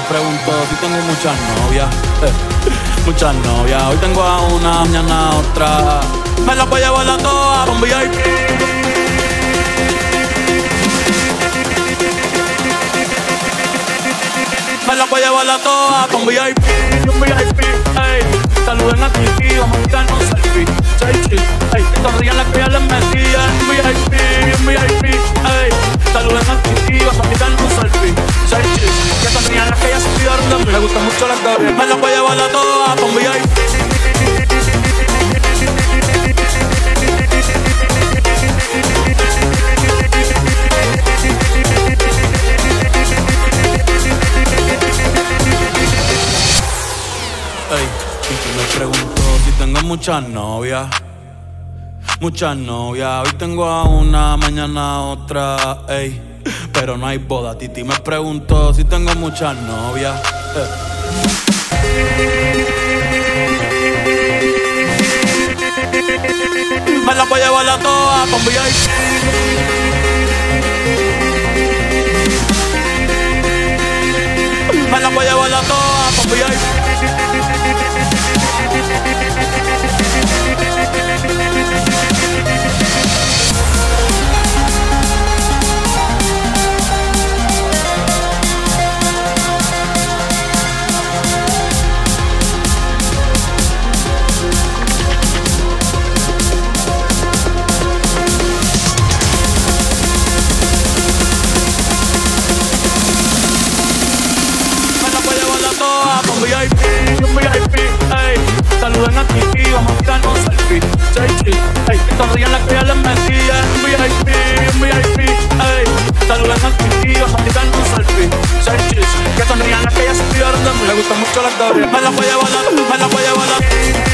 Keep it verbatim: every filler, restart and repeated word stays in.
pregunto si tengo muchas novias, eh, muchas novias. Hoy tengo a una, mañana a otra. Me las voy a llevar a todas a un V I P. Me las voy a llevar a todas con V I P, un V I P, ey. Saluden a Kiki, vamos a tirarnos selfie. Selfie, ey. Que sonrían las que ya les metía. Un V I P, un V I P, ey. Saluden a Kiki, vamos a tirarnos selfie. Selfie, que sonrían las que ya se olvidaron de mí. Me gustan mucho las caras. Me las voy a llevar a todas con V I P. Ey, y tú me pregunto si tengo muchas novias, muchas novias. Hoy tengo a una, mañana a otra, ey, pero no hay boda. Titi me pregunto si tengo muchas novias, eh. Me las voy a llevar a todas con V I P. Me las voy a llevar a todas con V I P. V I P, un V I P, ey. Saluden a Kiki, vamos a tirarnos selfie. Selfie, ey. Que sonrían las que ya les metía. Un V I P, un V I P, ey. Saluden a Kiki, vamos a tirarnos selfie. Selfie, que sonrían las que ya se olvidaron de mí. Me gustan mucho las caras. Me las voy a llevar a, me las voy a llevar a.